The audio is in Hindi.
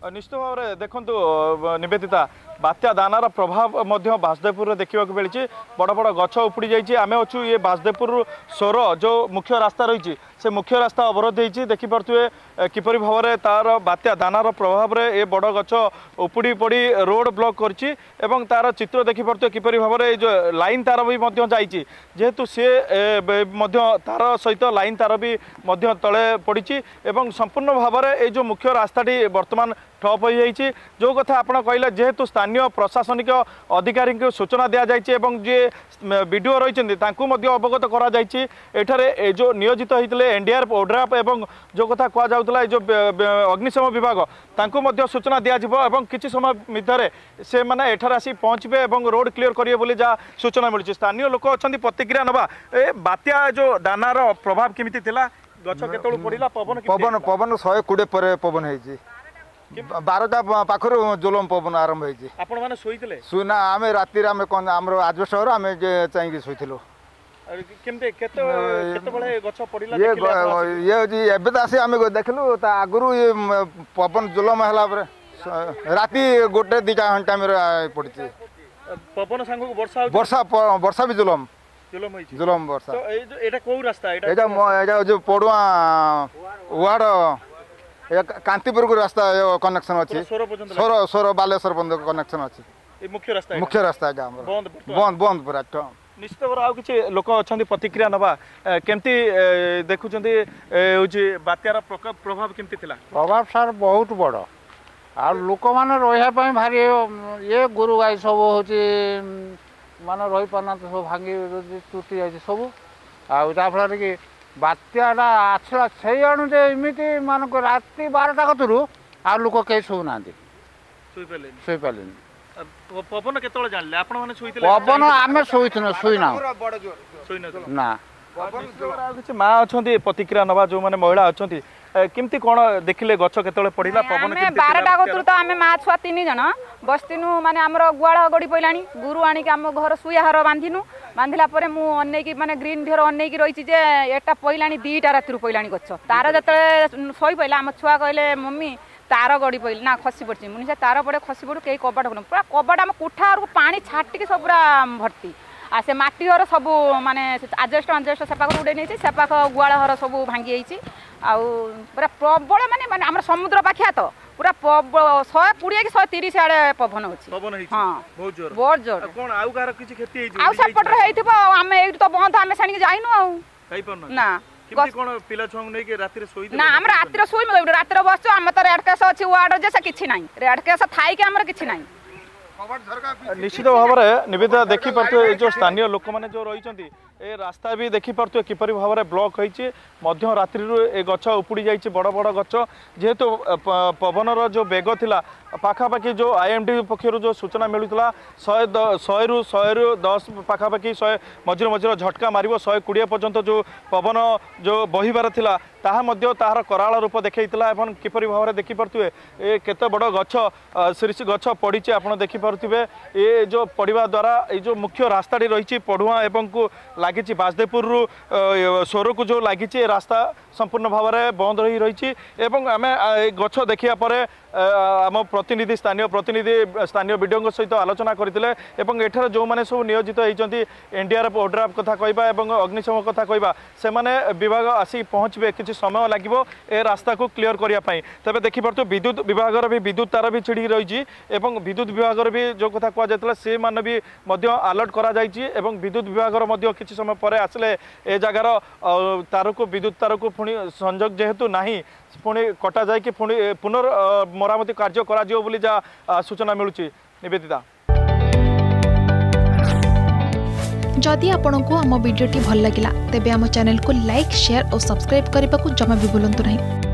निश्चित भाव में देखु निवेदिता बात्या दानार प्रभाव बासुदेवपुर देखा मिली बड़ बड़ गछ उपुड़ी जाइए आम अच्छु ये बासुदेवपुर सोर जो मुख्य रास्ता रही से मुख्य रास्ता अवरोध होती देखिपे किपरि भाव में तार बात्या दानार प्रभाव में ये बड़ गछ उपुड़ी पड़ी रोड ब्लॉक करछि एवं तार चित्र देखिपे किपरि भाव में जो लाइन तार भी जाइए जेहेतु सी तार सहित लाइन तार भी तले पड़ी एवं संपूर्ण भाव में ये जो मुख्य रास्ताटी बर्तमान ठप हो जाइए जो कथा आप कहले जेहेतु स्थानीय प्रशासनिक अधिकारी को सूचना दि जाइए जे वीडियो रही अवगत कर जो नियोजित होते एनडीआरएफ ओड्राफ एवं जो कथा कहुला जो अग्निशम विभाग तांको सूचना दिज्व किसी समय मध्य से मैंने एठार आसी पहुँचे और रोड क्लीयर करेंगे बोली जहाँ सूचना मिली स्थानीय लोक अच्छा प्रतिक्रिया नवा ए बात्या जो दानार प्रभाव केमिति थिला गछ केतळु पड़िला पवन पवन पवन 120 पर पवन है 12टा पाखर जुलम पवन आरंभ होइछि आपण माने सोइतले सुना आमे राती रे आमे कोन हमरो आजबेस्ट घर आमे चाहिए सोइथिलो केमते केते बळे गछ पड़िला ये जी एबे त आसी आमे देखलु ता आगुरु ये पवन जुलम हला पर राती गोटे 2 घंटा में पड़छि पवन संग वर्षा वर्षा वर्षा भी जुलम जुलम वर्षा तो एटा को रास्ता एटा जो पडुआ वाड कांतिपुर को रास्ता कनेक्शन अच्छी सोर सोर बालेश्वर बंद कनेक्शन अच्छी मुख्य रास्ता बंद बंद पूरा निश्चित भाव आउ कि लोक अच्छा प्रतिक्रिया नवा केमती देखुं बात्यार प्रभाव केमती प्रभाव सार बहुत बड़ आ लोक मैंने रही भारी ये गोरु गाई सब हूँ माने रही पाना सब भांगी टूटी जाए सब आफल कि बात्याटा आसला से अनुजे एमती मान राति 12टा कतरू आ लोक कई शोना शोपारे पवन के जानले पवन आम शोना ना माँ अच्छा प्रतिक्रिया नवा जो मैंने महिला अच्छा केमती कौन देखिले गछ केतळे पड़िला पवन केमती 12टा कतरू तो आमे मा छुआ 3 जन बस्तिनु माने हमर गुआळ गडी पइलानी गुरु आनी के हम घर सुयाहर बांधिनु बांधिला परे मु अन्नै की माने ग्रीन ढेर अन्नै की रहिछि जे एटा पइलानी 2टा रातिर पइलानी गछ तार जतळे सोई पइला हम छुआ कहले मम्मी तार गडी पइल ना खसी पड़छि मुनि से तार पड़े खसी पड़ु केई कबाट कोन पूरा कबाट हम कुठा और पानी छाटी के सब पूरा भर्ती आ से माटी घर सब माने आजस्ट से पाख उड़े नहीं से पाख गुआळ घर सब भांगी जाइछि आ पूरा प्रबल माने आम समुद्र पाखिया तो पूरा 120 कि 130 आड़े पवन होछि हां बहुत जोर कोन आउ कार किछि क्षति हेछि आउ सपटर हेइथिबो आमे एइट तो बंद आमे सानी जाइनु आउ कहि परना ना किमि कोन पिला छुआ नै के राति रे सोइ ना हम राति रे सोइ राति रे बसछु हम तो रेड केस अछि वार्ड जे से किछि नाही रेड केस थाई के हमर किछि नाही निश्चित भाव में निवेदिता देखी पार्थे जो स्थानीय लोक मैंने जो रही ए रास्ता भी देखी पार्थे किपरि भाव में ब्लॉक होइछि मध्य रात्रि ए गछ उपुड़ी जाइछि बड़ बड़ गछ जेहेतु पवनर जो बेग थिला पाखापाखि जो आईएमडी पक्षर जो सूचना मिलूला 100 रु 10 पाखापाखि 100 मझिरे मझिरे झटका मारिबो 120 पर्यंत जो पवन जो बहिबार थिला ताहा मध्य ताहार कराल रूप देखैतिला एवं किपरि भाव में देखि पारथुवे ए केते बड़ गछ शीर्ष गछ पड़ीचे आपण देखि पारथुवे ए जो पड़िबा द्वारा ए जो मुख्य रास्ताटी रही पढ़ुआ एवं को लागिछि बासुदेवपुर सोर को जो लागिछि रास्ता संपूर्ण भाव में बंद रही एवं आम गछ देखिया परे आम प्रतिनिधि स्थानीय वीडियो सहित आलोचना करते एठार जो मैंने सब नियोजित होती एनडीआरएफ ओड्राफ कथा कहवा अग्निशम कथा कहवा से माने विभाग आसी पहुँचे किसी समय लगे ए रास्ता को क्लीयर करने तेज देखिपे विद्युत विभाग भी विद्युत तार भी छिड़ी रही विद्युत विभाग भी जो कथा कहुला सी मान भी अलर्ट कर विद्युत विभाग किसी समय पर आसले ए जगार तार को विद्युत तार को पुणी संजोग जेहेतु नहीं पुणी कटा जाए कि पुणी पुनर्मरामती कार्य करा जिवो बोली जा सूचना मिलुची निवेदिता जदि आपंक आम भिडी भल लगा तेब आम चैनल को लाइक शेयर और सब्सक्राइब करने को जमा भी भूलु नहीं।